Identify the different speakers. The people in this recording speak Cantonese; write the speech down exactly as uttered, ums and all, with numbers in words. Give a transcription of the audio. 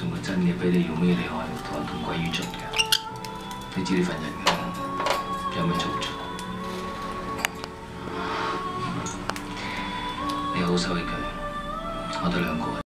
Speaker 1: 送個真嘅俾你，用咩離開？同人同歸於盡嘅。你知呢份人嘅，有咩做唔做？你好好收起佢，我哋兩個。